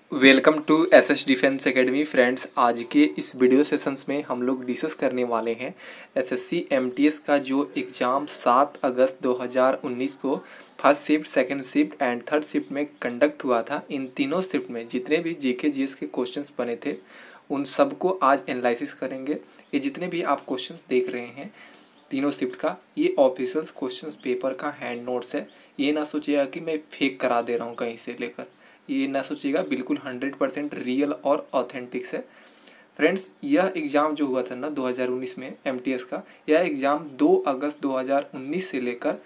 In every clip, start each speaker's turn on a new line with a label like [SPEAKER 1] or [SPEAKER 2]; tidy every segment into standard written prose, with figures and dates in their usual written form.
[SPEAKER 1] Welcome to SS defence academy friends. आज के इस वीडियो सेशंस में हम लोग डिस्कस करने वाले हैं एसएससी एमटीएस का जो एग्ज़ाम 7 अगस्त 2019 को first shift, second shift and third shift में कंडक्ट हुआ था। इन तीनों शिफ्ट में जितने भी जीके जीएस के क्वेश्चंस बने थे उन सबको आज एनालिसिस करेंगे। ये जितने भी आप क्वेश्चंस देख रहे हैं तीनों शिफ्ट का, ये ऑफिशियल क्वेश्चंस पेपर का हैंड नोट्स है। ये ना सोचिएगा कि मैं फेक करा दे रहा हूँ कहीं से लेकर, ये ना सोचिएगा, बिल्कुल 100% रियल और ऑथेंटिक है फ्रेंड्स। यह एग्ज़ाम जो हुआ था ना 2019 में एमटीएस का, यह एग्ज़ाम 2 अगस्त 2019 से लेकर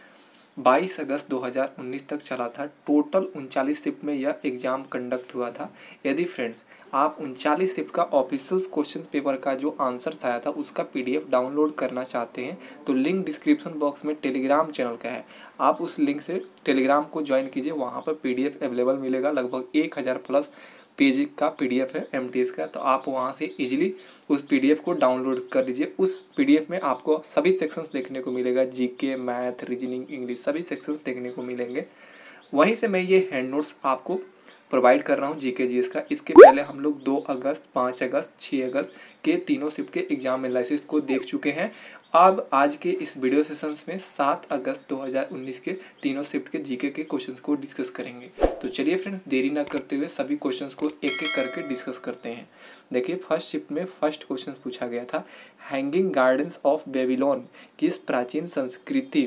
[SPEAKER 1] 22 अगस्त 2019 तक चला था। टोटल 39 शिफ्ट में यह एग्ज़ाम कंडक्ट हुआ था। यदि फ्रेंड्स आप 39 शिफ्ट का ऑफिशियल क्वेश्चन पेपर का जो आंसर आया था उसका पीडीएफ डाउनलोड करना चाहते हैं तो लिंक डिस्क्रिप्शन बॉक्स में टेलीग्राम चैनल का है, आप उस लिंक से टेलीग्राम को ज्वाइन कीजिए। वहाँ पर पीडीएफ अवेलेबल मिलेगा, लगभग 1000 प्लस पेज का पीडीएफ है एमटीएस का, तो आप वहाँ से इजीली उस पीडीएफ को डाउनलोड कर लीजिए। उस पीडीएफ में आपको सभी सेक्शंस देखने को मिलेगा, जीके, मैथ, रीजनिंग, इंग्लिश, सभी सेक्शंस देखने को मिलेंगे। वहीं से मैं ये हैंड नोट्स आपको प्रोवाइड कर रहा हूँ जीके जीएस का। इसके पहले हम लोग 2 अगस्त, 5 अगस्त, 6 अगस्त के तीनों शिफ्ट के एग्जाम एनालिसिस को देख चुके हैं। अब आज के इस वीडियो सेशंस में 7 अगस्त 2019 के तीनों शिफ्ट के जीके के क्वेश्चंस को डिस्कस करेंगे। तो चलिए फ्रेंड्स, देरी ना करते हुए सभी क्वेश्चंस को एक एक करके डिस्कस करते हैं। देखिए, फर्स्ट शिफ्ट में फर्स्ट क्वेश्चन पूछा गया था, हैंगिंग गार्डन्स ऑफ बेबीलोन किस प्राचीन संस्कृति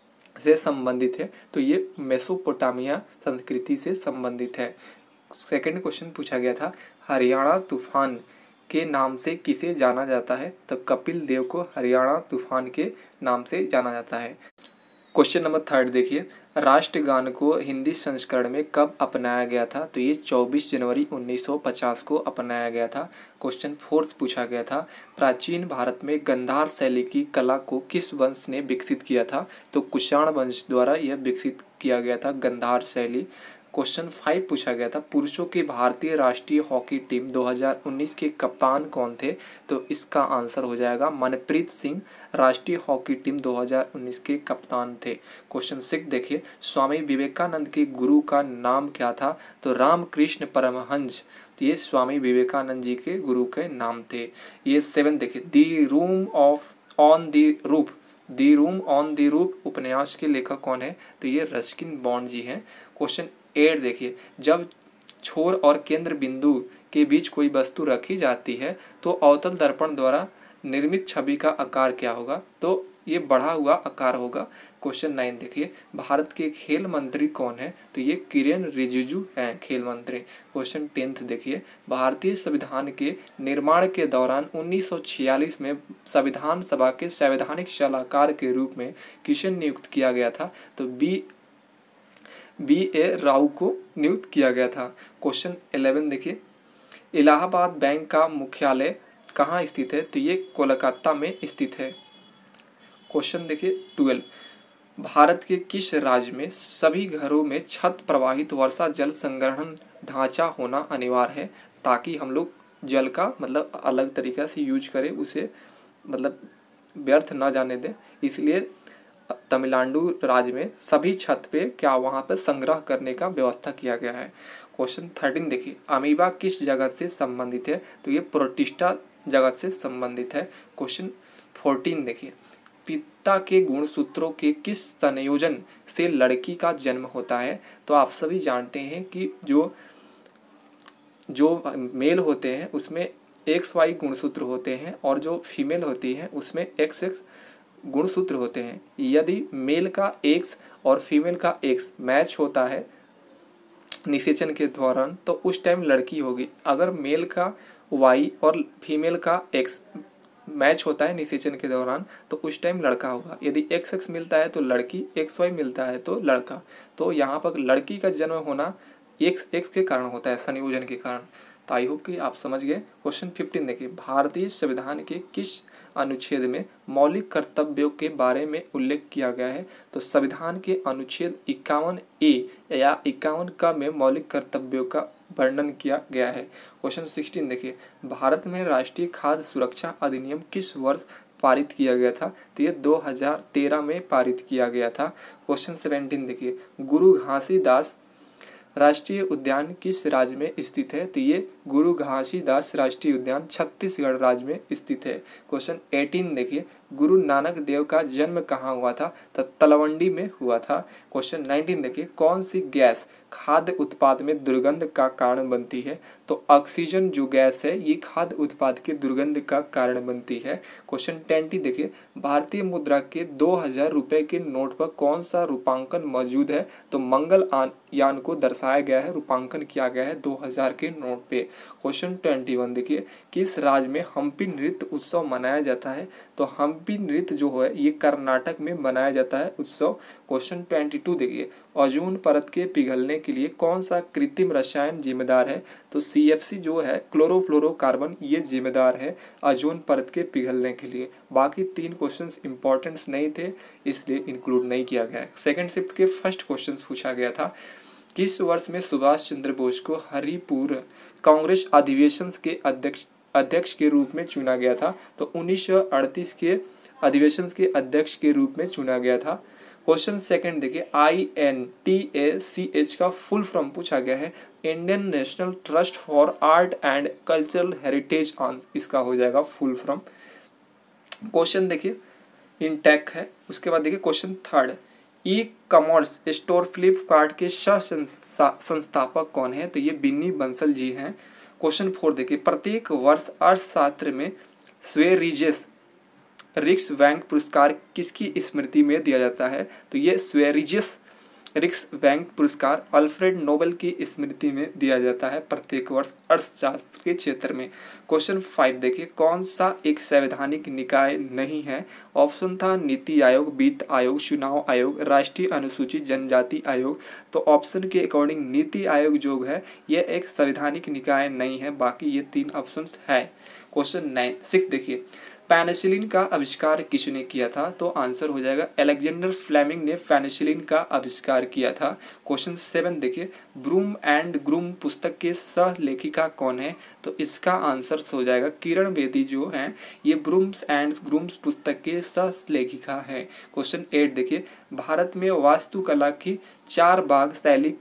[SPEAKER 1] से संबंधित है? तो ये मेसोपोटामिया संस्कृति से संबंधित है। सेकंड क्वेश्चन पूछा गया था, हरियाणा तूफान के नाम से किसे जाना जाता है? तो कपिल देव को हरियाणा तूफान के नाम से जाना जाता है। क्वेश्चन नंबर थर्ड देखिए, राष्ट्रगान को हिंदी संस्करण में कब अपनाया गया था? तो ये 24 जनवरी 1950 को अपनाया गया था। क्वेश्चन फोर्थ पूछा गया था, प्राचीन भारत में गंधार शैली की कला को किस वंश ने विकसित किया था? तो कुषाण वंश द्वारा यह विकसित किया गया था गांधार शैली। क्वेश्चन 5 पूछा गया था, पुरुषों की भारतीय राष्ट्रीय हॉकी टीम 2019 के कप्तान कौन थे? तो इसका आंसर हो जाएगा मनप्रीत सिंह, राष्ट्रीय हॉकी टीम 2019 के कप्तान थे। क्वेश्चन 6 देखिए, स्वामी विवेकानंद के गुरु का नाम क्या था? तो रामकृष्ण परमहंस, तो ये स्वामी विवेकानंद जी के गुरु के नाम थे। ये 7 देखिए, the room on the roof उपन्यास के लेखक कौन है? तो ये रस्किन बॉन्ड जी हैं। क्वेश्चन 8 देखिए, जब छोर और केंद्र बिंदु के बीच कोई वस्तु रखी जाती है तो अवतल दर्पण द्वारा निर्मित छवि का आकार क्या होगा? तो ये बढ़ा हुआ आकार होगा। क्वेश्चन 9 देखिए, भारत के खेल मंत्री कौन है? तो ये किरेन रिजिजू हैं खेल मंत्री। क्वेश्चन 10 देखिए, भारतीय संविधान के निर्माण के दौरान 1946 में संविधान सभा के संवैधानिक सलाहकार के रूप में किसे नियुक्त किया गया था? तो बी ए राव को नियुक्त किया गया था। क्वेश्चन 11 देखिए, इलाहाबाद बैंक का मुख्यालय कहाँ स्थित है? तो ये कोलकाता में स्थित है। क्वेश्चन देखिए 12, भारत के किस राज्य में सभी घरों में छत प्रवाहित वर्षा जल संग्रहण ढांचा होना अनिवार्य है, ताकि हम लोग जल का मतलब अलग तरीक़ा से यूज करें, उसे मतलब व्यर्थ ना जाने दें। इसलिए तमिलनाडु राज्य में सभी छत पे क्या वहाँ पर संग्रह करने का व्यवस्था किया गया है। क्वेश्चन 13 देखिए, अमीबा किस जगत से संबंधित है? तो ये प्रोटिस्टा जगत से संबंधित है। क्वेश्चन 14 देखिए, पिता के गुणसूत्रों के किस संयोजन से लड़की का जन्म होता है? तो आप सभी जानते हैं कि जो मेल होते हैं उसमें XY गुणसूत्र होते हैं और जो फीमेल होती है उसमें XX गुणसूत्र होते हैं। यदि मेल का X और फीमेल का X मैच होता है निषेचन के दौरान तो उस टाइम लड़की होगी। अगर मेल का Y और फीमेल का X मैच होता है निषेचन के दौरान तो उस टाइम लड़का होगा। यदि XX मिलता है तो लड़की, XY मिलता है तो लड़का। तो यहाँ पर लड़की का जन्म होना XX के कारण होता है, संयोजन के कारण। तो आई होप कि आप समझ गए। क्वेश्चन 15 देखिए, भारतीय संविधान के किस अनुच्छेद में मौलिक कर्तव्यों के बारे में उल्लेख किया गया है? तो संविधान के अनुच्छेद 51A या 51 में मौलिक कर्तव्यों का वर्णन किया गया है। क्वेश्चन 16 देखिए, भारत में राष्ट्रीय खाद्य सुरक्षा अधिनियम किस वर्ष पारित किया गया था? तो ये 2013 में पारित किया गया था। क्वेश्चन 17 देखिए, गुरु घासीदास राष्ट्रीय उद्यान किस राज्य में स्थित है? तो ये गुरु घासीदास राष्ट्रीय उद्यान छत्तीसगढ़ राज्य में स्थित है। क्वेश्चन 18 देखिए, गुरु नानक देव का जन्म कहाँ हुआ था? तो तलवंडी में हुआ था। क्वेश्चन 19 देखिए, कौन सी गैस खाद्य उत्पाद में दुर्गंध का कारण बनती है? तो ऑक्सीजन जो गैस है ये खाद्य उत्पाद के दुर्गंध का कारण बनती है। क्वेश्चन 20 देखिए, भारतीय मुद्रा के 2000 रुपए के नोट पर कौन सा रूपांकन मौजूद है? तो मंगल यान को दर्शाया गया है, रूपांकन किया गया है 2000 के नोट पे। क्वेश्चन 21 देखिए, किस राज्य में हम्पी नृत्य उत्सव मनाया जाता है? तो हम्पी नृत्य जो है ये कर्नाटक में मनाया जाता है उत्सव। क्वेश्चन 22 देखिए, ओजोन परत के पिघलने के लिए कौन सा कृत्रिम रसायन जिम्मेदार है? तो CFC जो है क्लोरोफ्लोरोकार्बन ये जिम्मेदार है ओजोन परत के पिघलने के लिए। बाकी 3 क्वेश्चंस इंपॉर्टेंस नहीं थे इसलिए इंक्लूड नहीं किया गया। सेकंड शिफ्ट के फर्स्ट क्वेश्चन पूछा गया था, किस वर्ष में सुभाष चंद्र बोस को हरिपुर कांग्रेस अधिवेशन के अध्यक्ष के रूप में चुना गया था? तो 1938 के अधिवेशन के अध्यक्ष के रूप में चुना गया था। क्वेश्चन सेकंड देखिए, INTACH का फुल फॉर्म पूछा गया है, Indian National Trust for Art and Cultural Heritage, इसका हो जाएगा फुल फॉर्म। क्वेश्चन देखिए इंटेक है। उसके बाद देखिए question third, e-commerce store Flipkart के सह संस्थापक कौन है? तो ये बिन्नी बंसल जी हैं। क्वेश्चन 4 देखिए, प्रत्येक वर्ष अर्थशास्त्र में स्वेरिजेस रिक्स बैंक पुरस्कार किसकी स्मृति में दिया जाता है? तो ये स्वेरिजेस रिक्स बैंक पुरस्कार अल्फ्रेड नोबेल की स्मृति में दिया जाता है प्रत्येक वर्ष अर्थशास्त्र के क्षेत्र में। क्वेश्चन 5 देखिए, कौन सा एक संवैधानिक निकाय नहीं है? ऑप्शन था नीति आयोग, वित्त आयोग, चुनाव आयोग, राष्ट्रीय अनुसूचित जनजाति आयोग। तो ऑप्शन के अकॉर्डिंग नीति आयोग जो है ये एक संवैधानिक निकाय नहीं है, बाकी ये 3 ऑप्शन है। क्वेश्चन 6 देखिए, पेनिसिलिन का आविष्कार किसने किया था? तो आंसर हो जाएगा अलेक्जेंडर फ्लेमिंग ने पेनिसिलिन का आविष्कार किया था। क्वेश्चन 7 देखिए, ब्रूम एंड ग्रूम पुस्तक के सह लेखिका कौन है? तो इसका आंसर हो जाएगा किरण बेदी जो हैं ये ब्रूम्स एंड ग्रूम्स पुस्तक के सह लेखिका हैं। क्वेश्चन 8 देखिए, भारत में वास्तुकला की 4 बाग शैली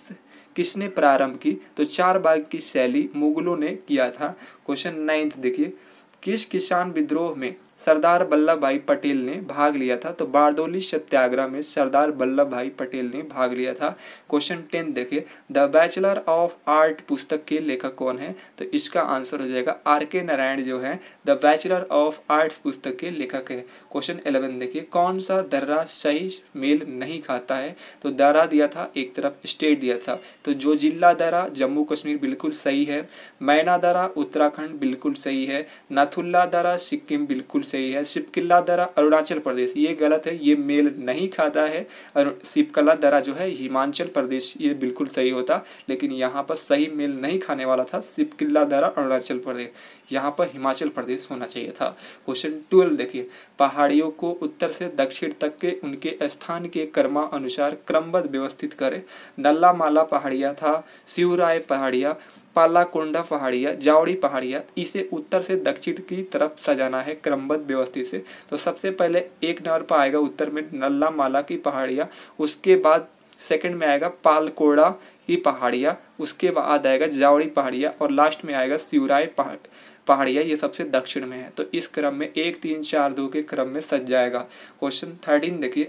[SPEAKER 1] किसने प्रारंभ की? तो 4 बाग की शैली मुगलों ने किया था। क्वेश्चन 9 देखिए, किस किसान विद्रोह में सरदार वल्लभ भाई पटेल ने भाग लिया था? तो बारदौली सत्याग्रह में सरदार वल्लभ भाई पटेल ने भाग लिया था। क्वेश्चन 10 देखिए, द बैचलर ऑफ आर्ट पुस्तक के लेखक कौन है? तो इसका आंसर हो जाएगा RK नारायण जो है द बैचलर ऑफ आर्ट्स पुस्तक के लेखक है। क्वेश्चन 11 देखिए, कौन सा दर्रा सही मेल नहीं खाता है? तो दर्रा दिया था, एक तरफ स्टेट दिया था, तो जो जिला दर्रा जम्मू कश्मीर बिल्कुल सही है, मैना दर्रा उत्तराखंड बिल्कुल सही है, नाथुल्ला दर्रा सिक्किम बिल्कुल सही है, सिपकिल्ला दर्रा अरुणाचल प्रदेश ये गलत है, ये मेल नहीं खाता है। और सिपकला दर्रा जो है हिमाचल प्रदेश ये बिल्कुल सही होता, लेकिन यहाँ पर सही मेल नहीं खाने वाला था सिपकिल्ला दर्रा अरुणाचल प्रदेश, यहाँ पर हिमाचल प्रदेश होना चाहिए था। क्वेश्चन 12 देखिए, पहाड़ियों को उत्तर से दक्षिण तक के उनके स्थान के क्रमानुसार क्रमबद्ध व्यवस्थित करें। नल्ला माला पहाड़िया था, शिवराय पहाड़िया, पालाकोंडा पहाड़िया, जावड़ी पहाड़िया, इसे उत्तर से दक्षिण की तरफ सजाना है क्रमबद्ध व्यवस्थित से। तो सबसे पहले 1 नंबर पर आएगा उत्तर में नल्ला माला की पहाड़िया, उसके बाद सेकंड में आएगा पालकोड़ा की पहाड़िया, उसके बाद आएगा जावड़ी पहाड़िया और लास्ट में आएगा शिवराय पहाड़िया, ये सबसे दक्षिण में है। तो इस क्रम में 1 3 4 2 के क्रम में सज जाएगा। क्वेश्चन 13 देखिए,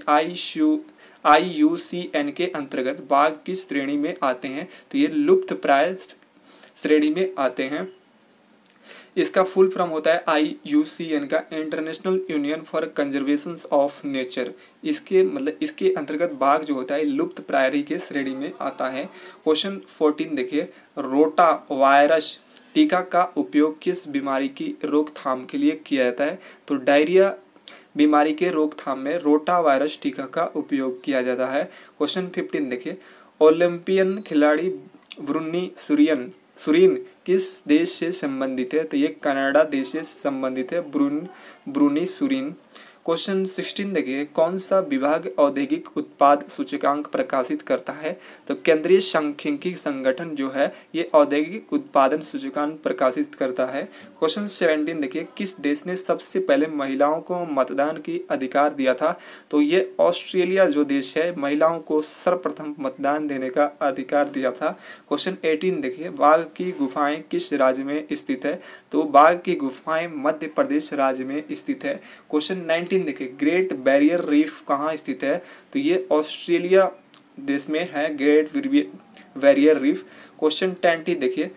[SPEAKER 1] IUCN के अंतर्गत बाघ किस श्रेणी में आते हैं? तो ये लुप्त प्राय श्रेणी में आते हैं। इसका फुल फॉर्म होता है IUCN का International Union for Conservation of Nature. इसके मतलब इसके अंतर्गत बाघ जो होता है लुप्त प्रायरी के श्रेणी में आता है। क्वेश्चन 14 देखिए, रोटा वायरस टीका का उपयोग किस बीमारी की रोकथाम के लिए किया जाता है? तो डायरिया बीमारी के रोकथाम में रोटा वायरस टीका का उपयोग किया जाता है। क्वेश्चन 15 देखिए, ओलंपियन खिलाड़ी ब्रुनी सुरीन किस देश से संबंधित है? तो ये कनाडा देश से संबंधित है ब्रुनी सुरीन। क्वेश्चन 16 देखिए, कौन सा विभाग औद्योगिक उत्पाद सूचकांक प्रकाशित करता है? तो केंद्रीय सांख्यिकी संगठन जो है ये औद्योगिक उत्पादन सूचकांक प्रकाशित करता है। क्वेश्चन 17 देखिए, किस देश ने सबसे पहले महिलाओं को मतदान की अधिकार दिया था? तो ये ऑस्ट्रेलिया जो देश है महिलाओं को सर्वप्रथम मतदान देने का अधिकार दिया था। क्वेश्चन 18 देखिए, बाघ की गुफाएं किस राज्य में स्थित है? तो बाघ की गुफाएं मध्य प्रदेश राज्य में स्थित है। क्वेश्चन 19 देखिए, ग्रेट बैरियर रीफ कहाँ स्थित है? तो ये ऑस्ट्रेलिया देश में है ग्रेट बैरियर रीफ। क्वेश्चन 20 देखिए,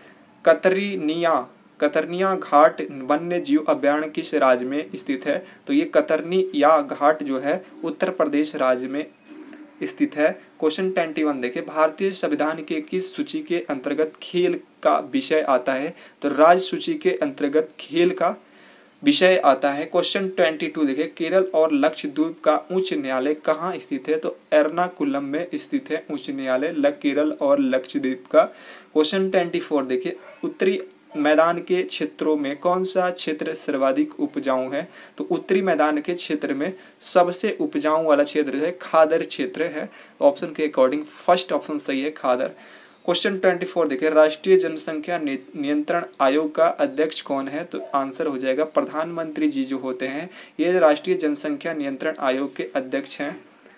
[SPEAKER 1] कतरनिया घाट वन्य जीव अभयारण्य किस राज्य में स्थित है? तो ये कतरनिया घाट जो है उत्तर प्रदेश राज्य में स्थित है। क्वेश्चन 21 देखिए, भारतीय संविधान के किस सूची के अंतर्गत खेल का विषय आता है? तो राज्य सूची के अंतर्गत खेल का विषय आता है। क्वेश्चन 22 देखिए, केरल और लक्षद्वीप का उच्च न्यायालय कहाँ स्थित है? तो एर्नाकुलम में स्थित है उच्च न्यायालय केरल और लक्षद्वीप का। क्वेश्चन 24 देखिए, उत्तरी मैदान के क्षेत्रों में कौन सा क्षेत्र सर्वाधिक उपजाऊ है? तो उत्तरी मैदान के क्षेत्र में सबसे उपजाऊ वाला क्षेत्र है खादर क्षेत्र है। ऑप्शन के अकॉर्डिंग फर्स्ट ऑप्शन सही है, खादर। क्वेश्चन 24 देखिए, राष्ट्रीय जनसंख्या नियंत्रण आयोग का अध्यक्ष कौन है? तो आंसर हो जाएगा प्रधानमंत्री जी जो होते हैं ये राष्ट्रीय जनसंख्या नियंत्रण आयोग के अध्यक्ष हैं।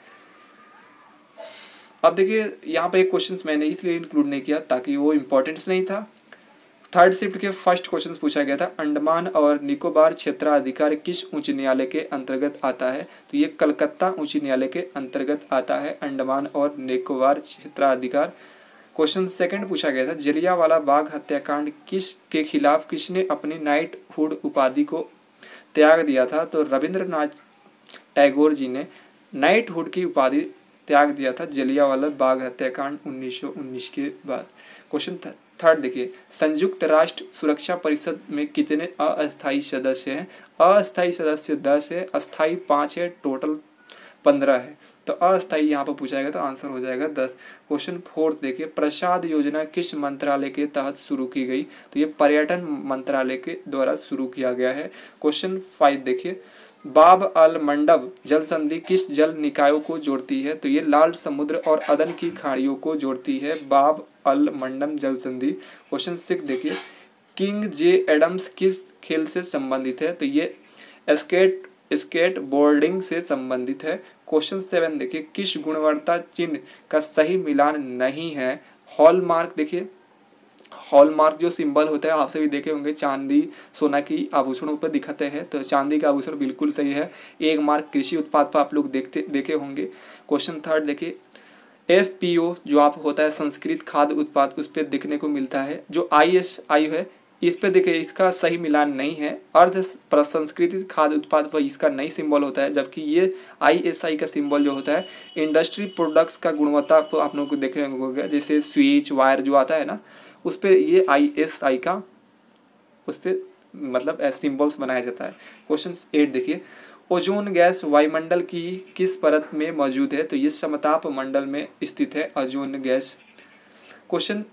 [SPEAKER 1] अब देखिए यहाँ पे एक क्वेश्चन मैंने इसलिए इंक्लूड नहीं किया ताकि वो इम्पोर्टेंट नहीं था। थर्ड शिफ्ट के फर्स्ट क्वेश्चन पूछा गया था, अंडमान और निकोबार क्षेत्राधिकार किस उच्च न्यायालय के अंतर्गत आता है? तो ये कलकत्ता उच्च न्यायालय के अंतर्गत आता है अंडमान और निकोबार क्षेत्राधिकार। क्वेश्चन सेकंड पूछा गया था, जलियांवाला बाग हत्याकांड के खिलाफ किसने अपनी नाइटहुड उपाधि को त्याग दिया था? तो रविंद्रनाथ टैगोर जी ने नाइटहुड की उपाधि त्याग दिया था जलियांवाला बाग हत्याकांड 1919 के बाद। क्वेश्चन थर्ड देखिए, संयुक्त राष्ट्र सुरक्षा परिषद में कितने अस्थायी सदस्य हैं? अस्थायी सदस्य 10 है, अस्थायी 5 है, टोटल 15 है। तो अस्थायी यहाँ पर पूछा जाएगा तो आंसर हो जाएगा 10। क्वेश्चन फोर्थ देखिए, प्रसाद योजना किस मंत्रालय के तहत शुरू की गई? तो ये पर्यटन मंत्रालय के द्वारा शुरू किया गया है। क्वेश्चन 5 देखिए, बाब अल मंडब जल संधि किस जल निकायों को जोड़ती है? तो ये लाल समुद्र और अदन की खाड़ियों को जोड़ती है बाब अल मंडब जल संधि। क्वेश्चन 6 देखिए, किंग जे एडम्स किस खेल से संबंधित है? तो ये स्केट बोर्डिंग से संबंधित है। क्वेश्चन 7 देखिए, किस गुणवत्ता चिन्ह का सही मिलान नहीं है? हॉलमार्क देखिए, हॉलमार्क जो सिंबल होता है आपसे भी देखे होंगे, चांदी सोना की आभूषणों पर दिखाते हैं, तो चांदी का आभूषण बिल्कुल सही है। एक मार्क कृषि उत्पाद पर आप लोग देखे होंगे। क्वेश्चन थर्ड देखिए, FPO जो आप होता है संस्कृत खाद्य उत्पाद उस पर देखने को मिलता है। जो ISI है इस पे देखिए इसका सही मिलान नहीं है, अर्ध प्रसंस्कृत खाद्य उत्पाद पर इसका नई सिंबल होता है, जबकि ये ISI का सिंबल जो होता है इंडस्ट्री प्रोडक्ट्स का गुणवत्ता पर आप लोगों को देखने को होगा, जैसे स्विच वायर जो आता है ना उस पर ये ISI का उस पर मतलब सिंबल्स बनाया जाता है। क्वेश्चन 8 देखिए, ओजोन गैस वायुमंडल की किस परत में मौजूद है? तो ये समताप मंडल में स्थित है ओजोन गैस। क्वेश्चन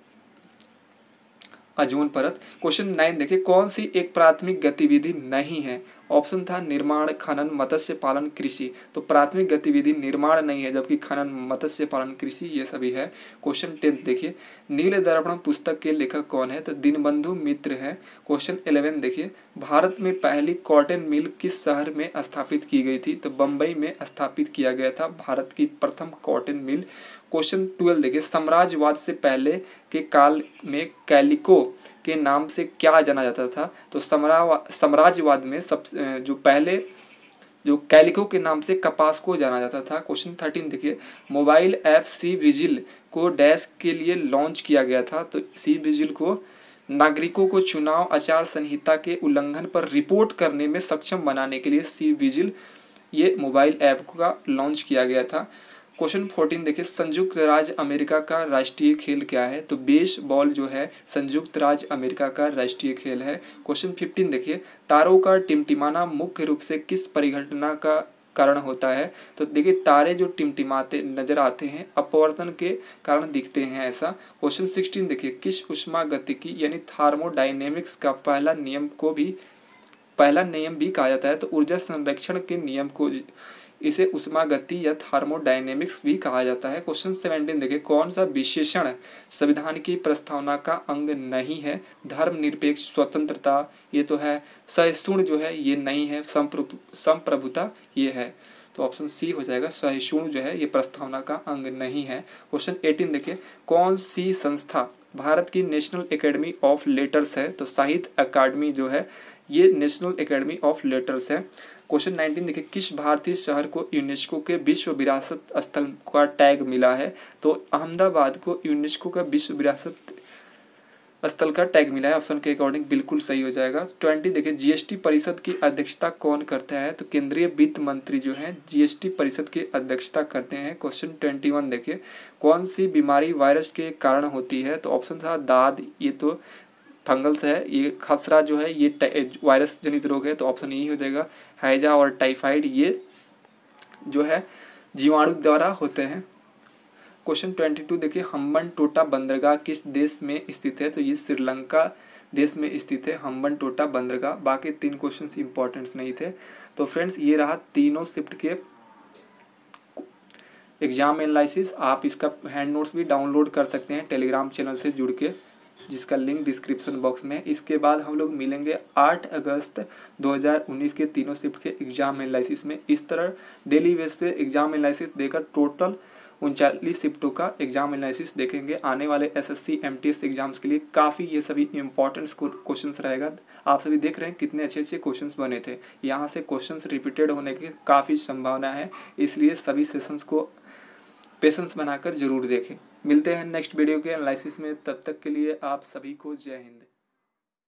[SPEAKER 1] ओजोन परत। क्वेश्चन 9 देखिए, कौन सी एक प्राथमिक गतिविधि नहीं है? ऑप्शन था निर्माण, खनन, मत्स्य पालन, कृषि। तो प्राथमिक गतिविधि निर्माण नहीं है, जबकि खनन, मत्स्य पालन, कृषि ये सभी है। क्वेश्चन 10 देखिए, नील दर्पण पुस्तक के लेखक कौन है? तो दीनबंधु मित्र है। क्वेश्चन 11 देखिए, भारत में पहली कॉटन मिल किस शहर में स्थापित की गई थी? तो बम्बई में स्थापित किया गया था भारत की प्रथम कॉटन मिल। क्वेश्चन 12 देखिए, साम्राज्यवाद से पहले के काल में कैलिको के नाम से क्या जाना जाता था? तो साम्राज्यवाद में जो पहले जो कैलिको के नाम से कपास को जाना जाता था। क्वेश्चन 13 देखिए, मोबाइल ऐप सी विजिल को डैश के लिए लॉन्च किया गया था? तो सी विजिल को नागरिकों को चुनाव आचार संहिता के उल्लंघन पर रिपोर्ट करने में सक्षम बनाने के लिए सी विजिल ये मोबाइल ऐप का लॉन्च किया गया था। क्वेश्चन 14 देखिए, संयुक्त राज्य अमेरिका का राष्ट्रीय खेल क्या है? तो बेसबॉल जो है संयुक्त राज्य अमेरिका का राष्ट्रीय खेल है। क्वेश्चन 15 देखिए, तारों का टिमटिमाना मुख्य रूप से किस परिघटना का कारण होता है? तो देखिए तारे जो टिमटिमाते नजर आते हैं अपवर्तन के कारण दिखते हैं ऐसा। क्वेश्चन 16 देखिए, किस उष्मागतिकी यानी थर्मोडायनेमिक्स का पहला नियम को भी पहला नियम भी कहा जाता है। तो ऊर्जा संरक्षण के नियम को इसे उष्मागति या थर्मोडायनेमिक्स भी कहा जाता है। क्वेश्चन 17 देखिए, कौन सा विशेषण संविधान की प्रस्तावना का अंग नहीं है? धर्मनिरपेक्ष, स्वतंत्रता ये तो है, सहिष्णु जो है ये नहीं है, संप्रभुता ये है। तो ऑप्शन सी हो जाएगा, सहिष्णु जो है ये प्रस्तावना का अंग नहीं है। क्वेश्चन 18 देखिए, कौन सी संस्था भारत की नेशनल एकेडमी ऑफ लेटर्स है? तो साहित्य अकादमी जो है ये नेशनल एकेडमी ऑफ लेटर्स है। क्वेश्चन 19 देखिए, किस भारतीय शहर को यूनेस्को के विश्व विरासत स्थल का टैग मिला है? तो अहमदाबाद को यूनेस्को का विश्व विरासत स्थल का टैग मिला है। ऑप्शन के अकॉर्डिंग बिल्कुल सही हो जाएगा। 20 देखिए, जीएसटी परिषद की अध्यक्षता कौन करता है? तो केंद्रीय वित्त मंत्री जो है जीएसटी परिषद की अध्यक्षता करते हैं। क्वेश्चन 21 देखिए, कौन सी बीमारी वायरस के कारण होती है? तो ऑप्शन था दाद, ये तो फंगल्स है। ये खसरा जो है ये वायरस जनित रोग है, तो ऑप्शन यही हो जाएगा। हैजा और टाइफाइड ये जो है जीवाणु द्वारा होते हैं। क्वेश्चन 22 देखिए, हम्बनटोटा बंदरगाह किस देश में स्थित है? तो ये श्रीलंका देश में स्थित है हम्बनटोटा बंदरगाह। बाकी 3 क्वेश्चंस इंपॉर्टेंट नहीं थे। तो फ्रेंड्स ये रहा तीनों शिफ्ट के एग्जाम एनालिसिस। आप इसका हैंड नोट्स भी डाउनलोड कर सकते हैं टेलीग्राम चैनल से जुड़ के, जिसका लिंक डिस्क्रिप्शन बॉक्स में है। इसके बाद हम लोग मिलेंगे 8 अगस्त 2019 के तीनों शिफ्ट के एग्जाम एनालिसिस में। इस तरह डेली बेस पे एग्जाम एनालिसिस देकर टोटल 39 शिफ्टों का एग्जाम एनालिसिस देखेंगे। आने वाले एसएससी एमटीएस एग्जाम्स के लिए काफ़ी ये सभी इंपॉर्टेंट क्वेश्चंस रहेगा। आप सभी देख रहे हैं कितने अच्छे अच्छे क्वेश्चंस बने थे। यहाँ से क्वेश्चंस रिपीटेड होने की काफ़ी संभावना है, इसलिए सभी सेशंस को पेशेंस बनाकर जरूर देखें। मिलते हैं नेक्स्ट वीडियो के एनालिसिस में, तब तक के लिए आप सभी को जय हिंद।